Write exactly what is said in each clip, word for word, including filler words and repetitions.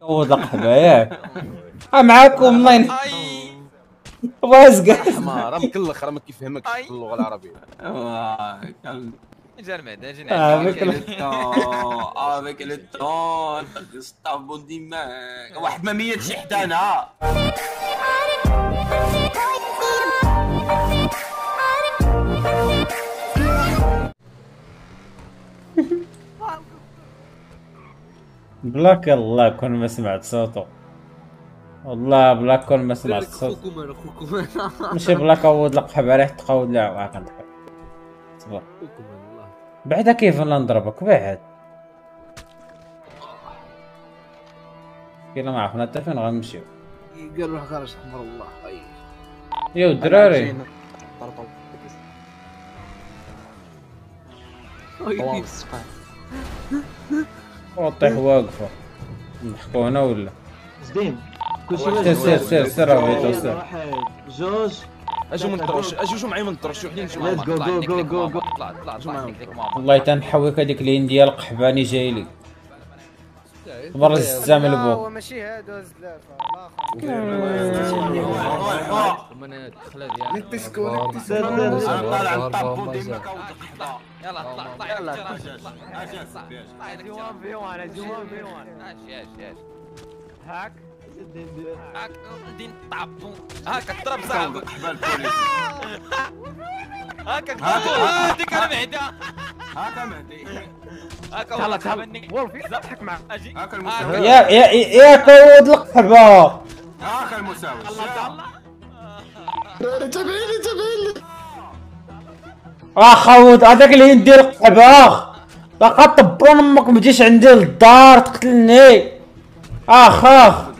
عوض القحبه ياك ها معاكم الله وازقه حمار راه مكلخ راه ما كيفهمكش اللغه العربيه. جا المعده جينا افيك افيك لو طون ستافون ديماك واحد ما ميتش حدانا. بلاك الله كون ما سمعت صوته والله بلاك كون ما سمعت صوته خوكم انا خوكم انا ماشي بلاك عوض القحبه راه تقود لا ما كنضحك صبر خوكم والله بعدا كيف لا نضربك بعد كيلا ما عرفنا حتى فين غنمشيو قال روح كراش حمر الله اي يا الدراري وطيح واقفه نضحكوا هنا ولا زين كلشي سير سير سير سير افيتو سير واحد جوج اجو من الطرش اجو جو معايا من الطرش وحدين نمشيو مع Let's go, بعض. go, go, go, go. طلع طلع طلع نكليك ماما والله تنحويك هذيك لين ديال القحباني جاي لي برا الزام لا البو هو ماشي هادو الزلاف من الدخله ديالنا نتسكو نتسكو انا طالع الطابو ديما كاود القحبه. يلا طلع طلع يلا اجي واحد في واحد اجي واحد في واحد اجي اجي هاك هاك دين طابو هاكا تضرب صاحبك القحبه البوليس هاكا هذيك انا معده هاكا مهدي هاكا تعال والله تعال مني وولفي تضحك معاه اجي هاكا المساوي يا يا يا كود القحبه هاكا المساوي تابعني تابعني اخ عود هذاك اللي ندير القحبه اخ لقد طبون امك ما تجيش عندي للدار تقتلني اخ اخ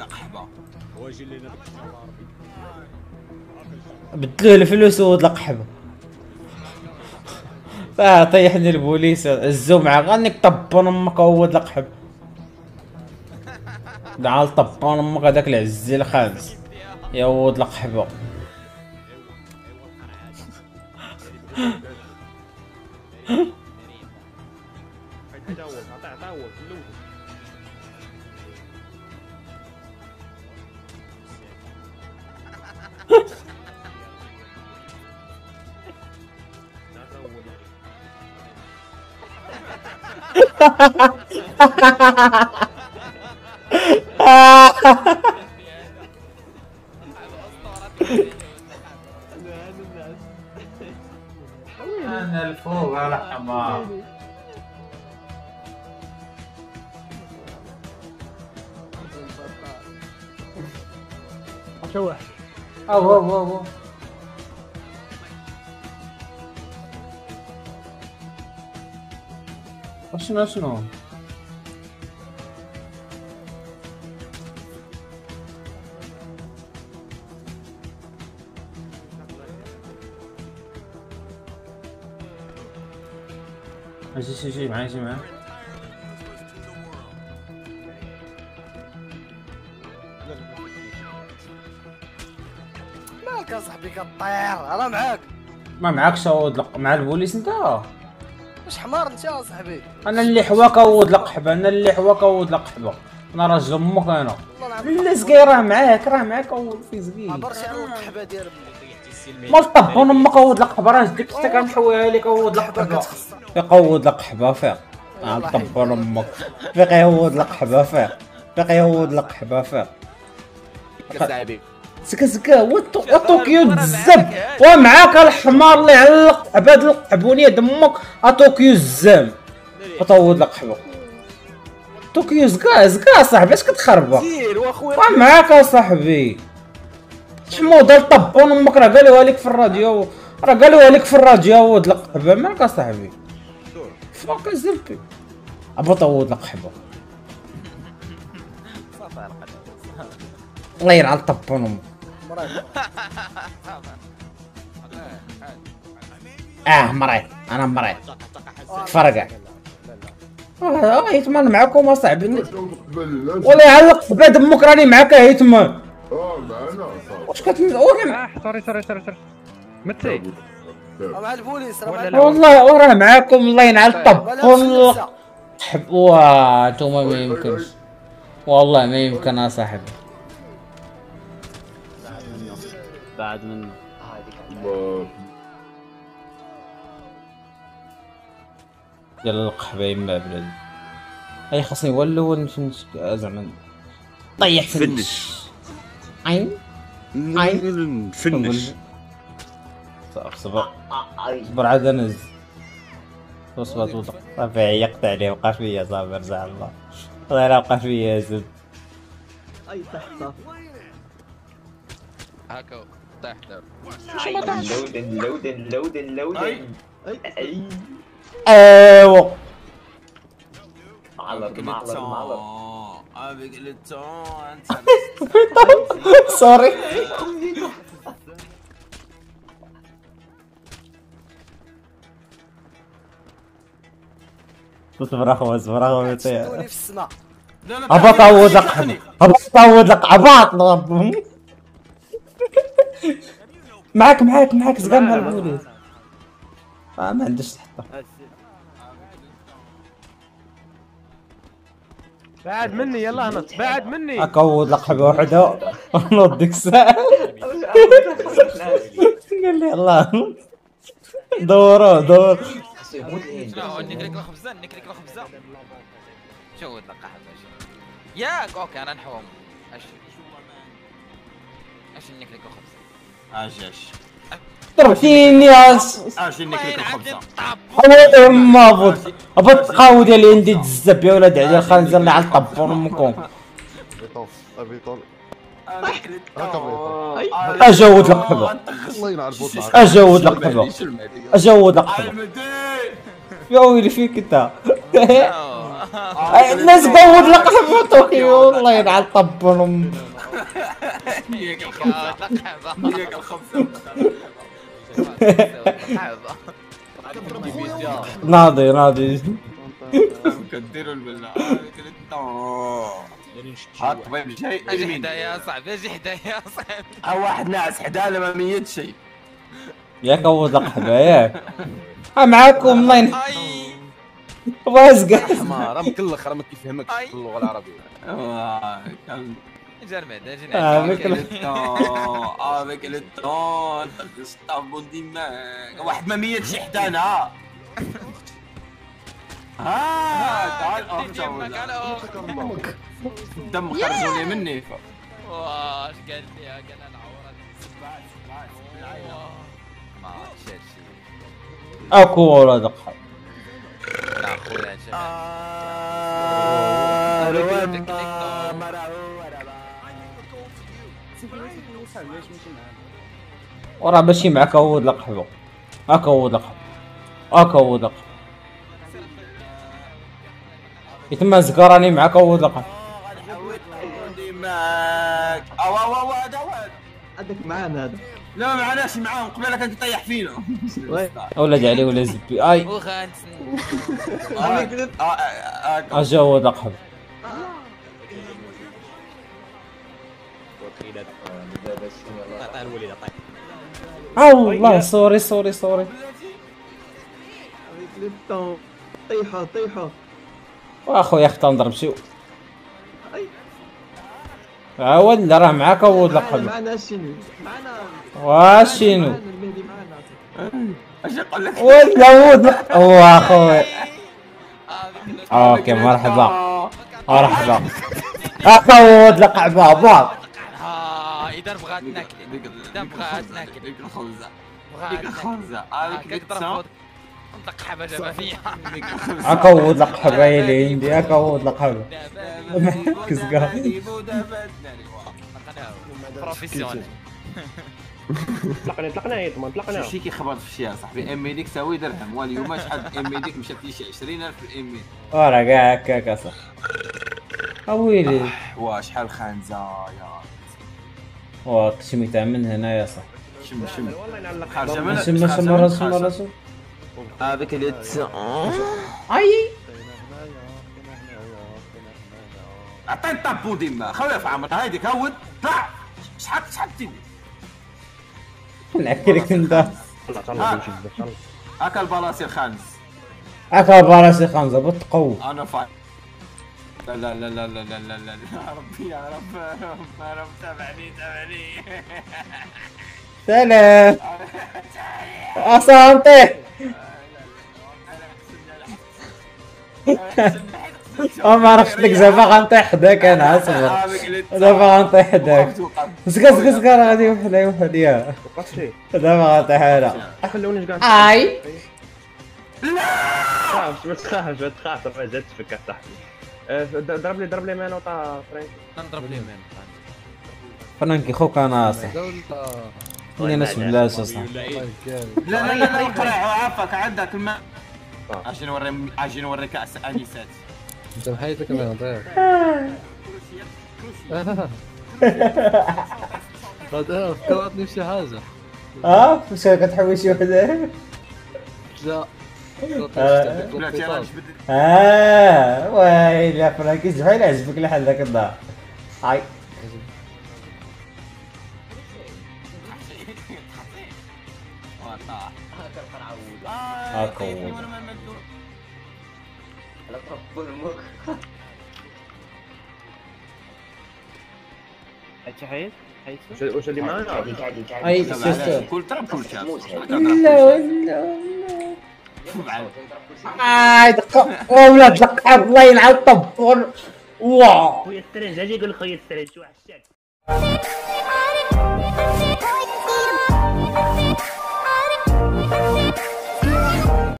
بدلوه الفلوس ود القحبه اه طيحني البوليس عزو معاه غانيك طبون امك ود القحبه تعال طبون امك هذاك العزي الخامس يا ود القحبه انا الفوق على حمار شوح او او او شنو شنو اجي شي شي معايا شي معايا مالك يا صاحبي كطير انا معاك ما معاكش عوض مع البوليس انت واش حمار انت يا صاحبي انا اللي حواك عوض القحبه انا اللي حواك عوض القحبه انا راجل امك انا لا زكي راه معاك راه معاك عوض في زكي عبرتي على القحبه ديال ما طبون امك عوض القحبه راه ديك حتى كنحويها لك عوض القحبه يقود القحبه فيق طبون امك فيق يعوض القحبه فيق فيق يعوض القحبه فيق كصاحبي سكا سكا وطوكيو الزم ومعاك الحمار اللي علق عباد القحبونيه دمك طوكيو الزام وطود القحبه طوكيو زكا زكا صاحبي اش كتخربق سير واخويا ومعاك اصاحبي حموضه طبون امك راه قالوها لك في الراديو راه قالوها لك في الراديو ود القحبه مالك اصاحبي فوق زلبي ابو طود القحبه الله يلعن طبون امك اه مريض انا مريض فرقع اه يتمان معاكم اصاحبي ولا يعلق بعد امك راني معاك يتمان اه معنا واش كتقول اه سوري سوري سوري سوري متي مع البوليس راه ولا لا والله وراه معاكم الله ينعل طبون حب واه نتوما ما يمكنش والله ما يمكن يا صاحبي. بعد من ديال القحبه يما بلاد. اي خاصني هو الاول نفنش زعما طيح فنش. عين عين فنش. صبر صبر صبر عاد نز. وصبر توضق صافي عيقت عليه وقع فيا صافي رجع الله. والله الا وقع فيا يا زلمه. اي تحت صافي. هاكا طيح دابا. لودن لودن لودن لودن. اي ايوا معلر معلر معلر. ابي قلتو انت سوري. اصبر اخويا اصبر اخويا شدوني في السماء. ابى تعوض لك حبيبي ابى تعوض لك عباط. معاك معاك معاك زقام مع الوليد. آه ما عندش تحطه. بعد مني يلا هنط بعد مني. اكود لك حبيبي وحده نوض ديك الساعه. قال لي الله دوروا دور. شنو نكلك الخبزه نكلك الخبزه. شو ودك قحبه ياك اوكي انا نحوم. اش اش نكلك الخبزه. اش اش ضربتيني يا اش نكلك الخبزه. حوض ما بوت ابى تقاو ديالي عندي تزب يا ولاد على الخنزير اللي على الطبون امكم. اجود لك حبه اجود لك حبه اجود لك حبه يا ويلي فيك انت. الناس قود لك حبه طوكيو والله ينعل طبون. هيك الخبزه هيك الخبزه ناضي ناضي كديروا بالله. هاك طبيب جاي اجي حدايا يا صاحبي اجي حدايا يا صاحبي. ها واحد ناعس حدانا ما ميت شيء. ياك اود لك حبه ياك معاكم الله ين وازقه حمار راه مكلخ راه ما كيفهمكش باللغه العربيه. جا المعده اجي اه نعد. مثل افيك التون غصطابو ديماك واحد ما ميت شي حدانا. ها تعال امك الدم خرجوا لي مني. واش قال لي قال انا عورات ما شال شي. اكو ولد قحب لا خويا شباب. وراه ماشي معاك اود لك حبه اكود لك اكود لك يتم زكراني معاك اود لك ديماك او او او هذا واد عندك معانا هذا. لا ما معناش معاهم قبيله كان يطيح فينا. ولد علي ولا زبي اي وخانت اجاود لك حبه. الله سوري سوري سوري. طيحه طيحه واخويا اختي نضرب شو عاود راه معاك اود لك حبه. معنا شنو معنا واشينو المهدي معنا. اش يقول لك ولا ود واخويا اوكي مرحبا مرحبا اخود لك عبابات. ها اذا بغات ناكل اذا بغات ناكل ديك الخبزه بغات ديك ناكل. الخبزه هذيك هاكا تضرب نطلق حبه جابها فيا. اكود لك حبايلي عندي اكود لك حبه. كزكا بروفيسيونيل. طلقني طلقنا يا ضمان طلقنا. شي كيخبط في شي صاحبي ام ديك تساوي درهم واليوم شحال ام ديك مشات لي شي عشرين ألف في الام. ورا كاع هكاك اصاحبي اويلي وا شحال خانزه يا واك شميتها من هنا يا صاحبي. شم شم والله نعلق. خارجه من شم شم راسو راسو هذاك اللي تس اي عطيني طابو ديما خويا في عمرك هايديك هود طلع شحال شحال تيدي نعكرك انت طلع طلع نمشي بزاف. هاكا البلاصي الخامس. هكا براسي خمسه بتقو انا فايت لا لا لا لا لا لا لا لا يا ربي يا رب يا رب يا رب تابعني تابعني. سلام اسانتي. ما عرفتش لك زعما غنطيح حداك انا اصبر دابا غنطيح حداك. سكا سكا سكا راه غادي وحدي وحدي يا دابا غنطيح انا. خلوني كاع اي تخافش ما تخافش ما تخافش راه زدت فيك اصاحبي. ضرب لي ضرب لي مانو تاع فرانك. نضرب لي مين فرانكي خوك ناصح اني ناس بلاش اصاحبي. لا لا لا قرع عافاك عندك الماء. اجي نوري اجي نوري كاس انيسات. انت محيتك ما نطير. هذا فكرتني بشي حاجة. اه واش كتحوي شي وحده؟ لا لا اه ويلي يا فرانكي شحال عجبك الحال ذاك الدار. هاي هاكو حيت حيت واش اللي معانا؟ اي سيستر كل ترى كل شاب لا ولا اي دقه ولا دقه الله يلعن الطبور. واو خويا السرنج اجي يقول خويا السرنج شو عشاك.